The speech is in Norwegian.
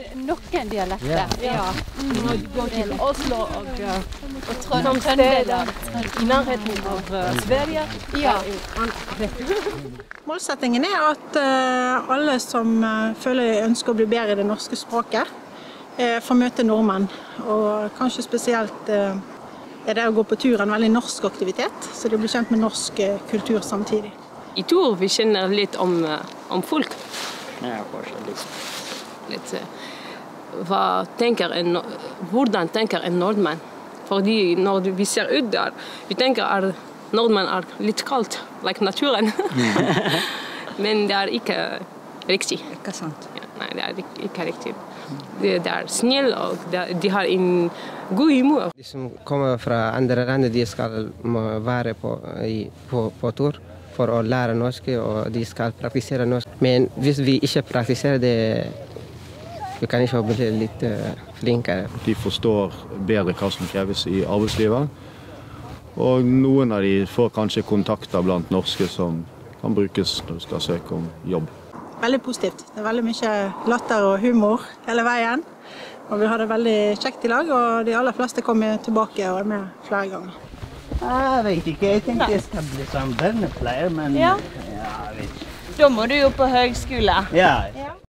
noen dialekter, ja. Gå til Oslo og Trøndelag, i nærheten av Sverige. Ja. Målsettingen at alle som føler de ønsker å bli bedre i det norske språket, får møte nordmenn. Og kanskje spesielt det å gå på tur en veldig norsk aktivitet, så de blir kjent med norsk kultur samtidig. I tur vi kjenner litt om folk. Ja, kanskje Litt, hvordan tenker en nordmann? Fordi når vi ser ut der, vi tenker at nordmenn litt kaldt, like naturen. Men det ikke riktig. Ikke sant. Ja, nei, det ikke riktig. Det snill, og de har en god humor. De som kommer fra andre land, de skal være på tur for å lære norsk, og de skal praktisere norsk. Men hvis vi ikke praktiserer det, vi kan ikke bli litt flinkere. De forstår bedre hva som kreves i arbeidslivet, og noen av de får kanskje kontakter blant norske som kan brukes når du skal søke om jobb. Veldig positivt. Det veldig mye latter og humor hele veien. Og vi har det veldig kjekt i lag, og de aller fleste kommer tilbake og med flere ganger. Jeg vet ikke, jeg tenkte jeg skal bli som barnepleier, men Ja. jeg vet ikke. Da må du jo på høgskole. Ja.